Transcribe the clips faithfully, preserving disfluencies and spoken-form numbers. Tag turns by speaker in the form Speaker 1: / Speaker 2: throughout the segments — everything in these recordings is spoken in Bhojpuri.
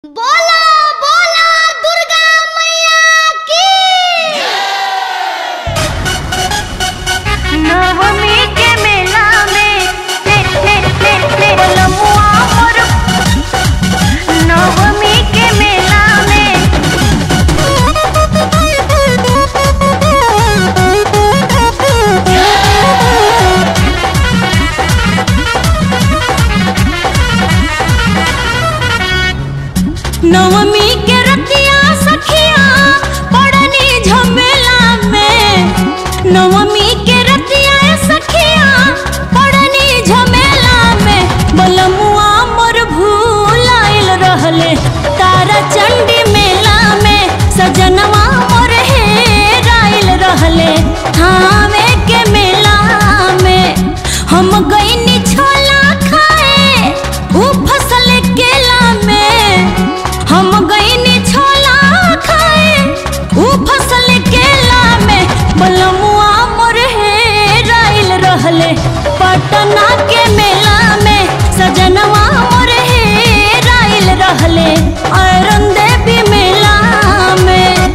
Speaker 1: बोला बोला दुर्गा मैया की
Speaker 2: नवमी के मेला में ले ले ले ले बोलमुआ मोर नवमी के मेला में
Speaker 1: नवमी के रतिया सखिया पड़नी झमेला में। नवमी के रतिया सखिया पड़नी झमेला में। बलमुआ मोर भूलाइल रहले तारा चंडी मेला में। सजनवा मोर हेराइल रहले थावे के मेला में। हम गईनी छोला खाए ऊ फसल केला में। हम गईनी छोला खाए ऊ फसल केला में। बलमुआ मोर हेराइल रहले पटना के मेला में। सजनवा मोर हेराइल रहले अरन देवी मेला में।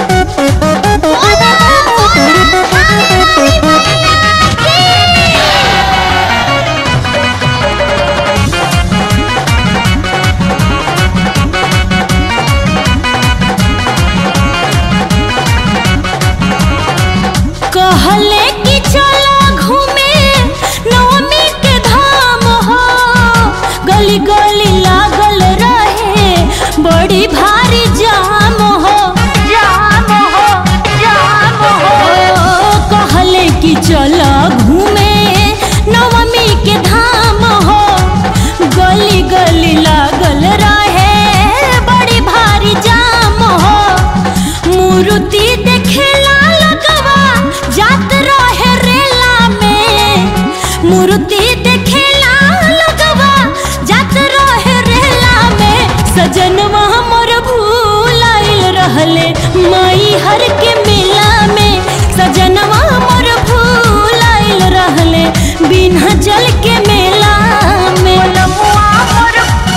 Speaker 1: कहले कि चलो घूमे नवमी के धाम हो। गली गली लागल रहे बड़ी भारी जाम हो
Speaker 2: जाम हो जाम हो
Speaker 1: कहले कि चलो घूमे नवमी के धाम हो। गली गली लागल रहे बड़ी भारी जाम हो। मूर्ति देखेला लगवा जात रहे रेला में। मूर्ति देखेला लगवा जात रहे रेला में। सजनवा मोर भूलाइल रहले माई हर के मेला में। सजनवा मोर भूलाइल रहले बिना जल के मेला में।
Speaker 2: बोलमुआ मोर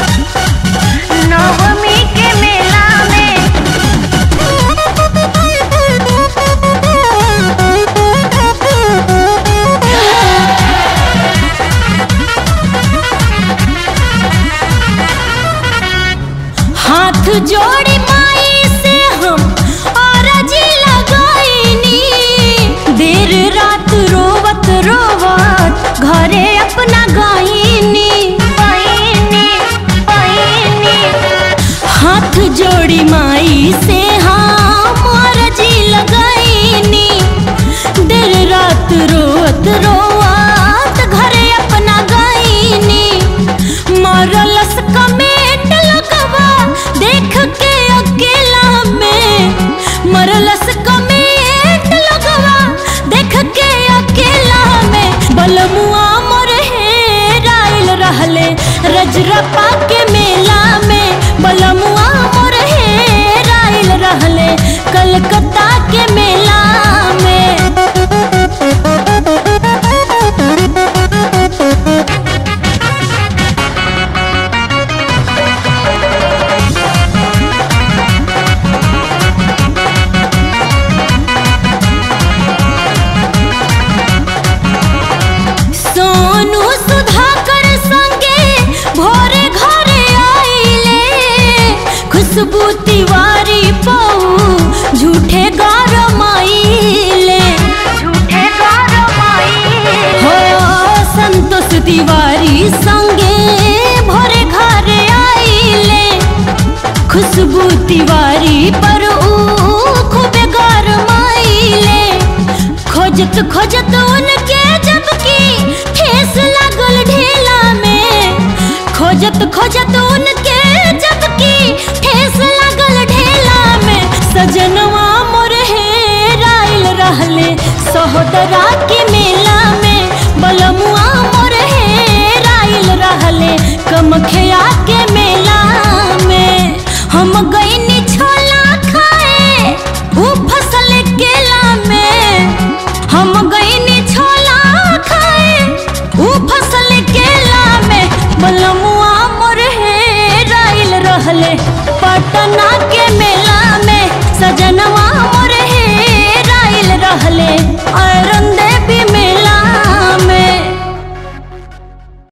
Speaker 2: नवमी के मेला में
Speaker 1: हाथ जोड़ी माई से हम अरजी लगाईनी। देर रात रोवत रोवत घरे अपना गाईनी।
Speaker 2: पैनी पैनी
Speaker 1: हाथ जोड़ी माई से हम अरजी लगाईनी। देर रात रोवत रोवत घरे अपना गाईनी। मरलस कमेंट लगवा देख के अकेला में। मरलस कमेंट लगवा देख के अकेला में। बलमुआ मोर हेराइल रहले रजरप्पा के मेला में। बलमुआ मोर हेराइल रहले कलकत्ता के मेला में। सोनू सुधाकर संगे भोरे घरे आइले। खुशबू तिवारी पऊ झूठे गरमाइले।
Speaker 2: झूठे गरमाइले
Speaker 1: हो संतोष तिवारी संगे भोरे घरे आइले। खुशबू तिवारी पर ऊ खूबे गरमाइले। खोजत खोजत उनके जबकि ठेस लागल ढेला में। खोजत खोजत उनके जबकि ठेस लागल ढेला में। सजनवा मोर हेराइल रहले सहोदरा के मेला में। बलमुआ मोर हेराइल रहले कमखिया के मेला में। हम गईनी छोला खाए ऊ फसल केला में। हम गईनी छोला खाए ऊ फसल केला में। बलमुआ मोर हेराइल रहले पटना के